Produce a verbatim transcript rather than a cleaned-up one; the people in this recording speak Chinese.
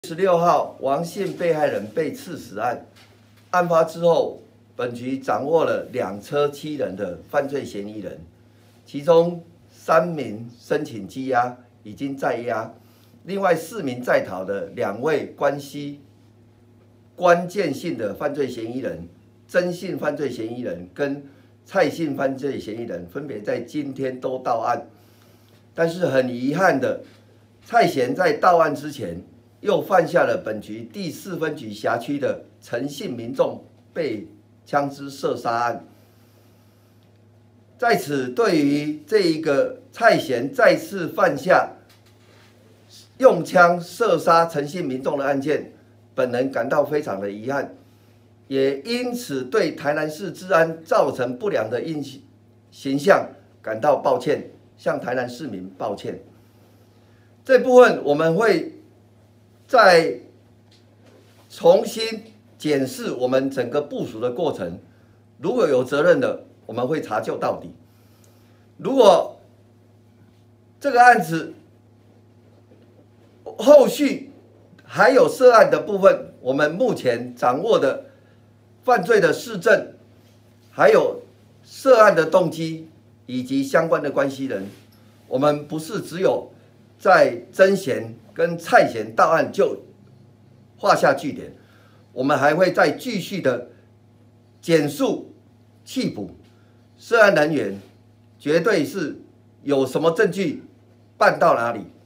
十六号，王姓被害人被刺死案，案发之后，本局掌握了两车七人的犯罪嫌疑人，其中三名申请羁押，已经在押，另外四名在逃的两位关系关键性的犯罪嫌疑人，曾姓犯罪嫌疑人跟蔡姓犯罪嫌疑人，分别在今天都到案。但是很遗憾的，蔡嫌在到案之前，又犯下了本局第四分局辖区的陈姓民众被枪支射杀案。在此，对于这一个蔡嫌再次犯下用枪射杀陈姓民众的案件，本人感到非常的遗憾，也因此对台南市治安造成不良的印形象感到抱歉，向台南市民抱歉。这部分我们会再重新检视我们整个部署的过程，如果有责任的，我们会查究到底。如果这个案子后续还有涉案的部分，我们目前掌握的犯罪的事证，还有涉案的动机以及相关的关系人，我们不是只有在曾嫌跟蔡嫌到案就画下句点，我们还会再继续的检肃缉捕涉案人员，绝对是有什么证据办到哪里。